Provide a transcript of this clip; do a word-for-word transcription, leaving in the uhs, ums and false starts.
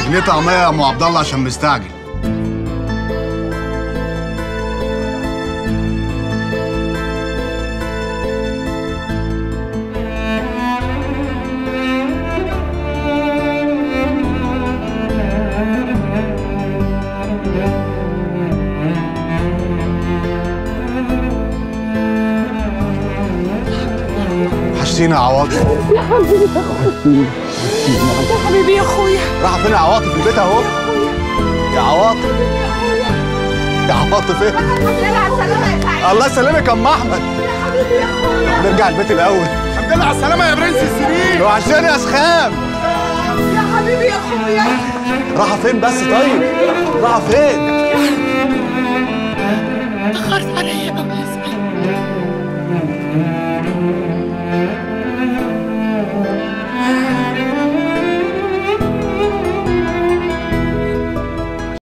ليه طعميه يا ام عبد الله عشان مستعجل؟ وحشتينا يا عواطف. يا حبيبي يا اخويا، يا حبيبي يا اخويا. راح فين يا عواطف؟ البيت اهو يا عواطف. يا عواطف ايه؟ الحمد لله على السلامة يا سعيد. الله يسلمك يا ام احمد. يا حبيبي يا اخويا. نرجع البيت الاول. الحمد لله على السلامه يا برنس السرير. وحشتني يا سخام. يا حبيبي يا اخويا. راح فين بس؟ طيب راح فين؟ اتأخرت عليا قوي يا سعيد.